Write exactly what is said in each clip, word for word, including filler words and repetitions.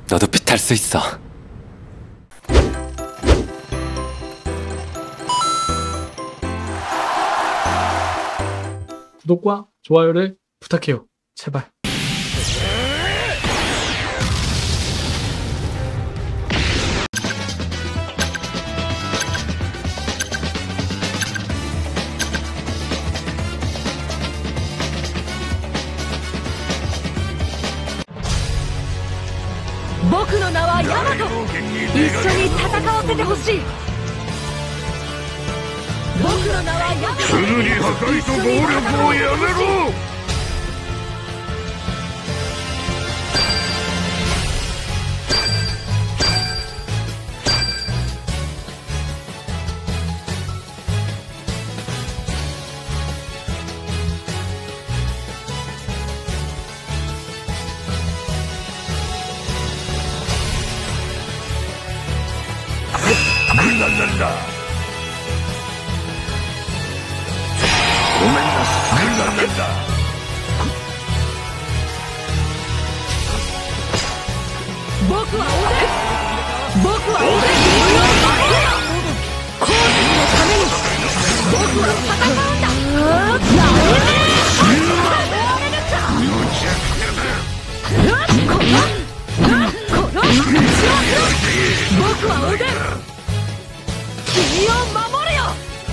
너도 빛할 수 있어. 구독과 좋아요를 부탁해요. 제발. 僕の名はヤマト。一緒に戦わせてほしい。僕の名はヤマト。すぐに破壊と暴力をやめろ。なんだなんだ。ごめんなさい。なんだなんだ。僕は俺。僕は俺。君を守るよ。コージのために僕は戦うんだ。な僕は俺。君を守るよ。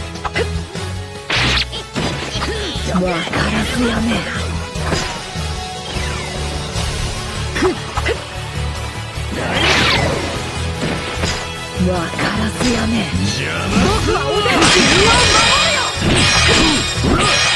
わからずやめ。わからずやめ。僕は俺。君を守るよ。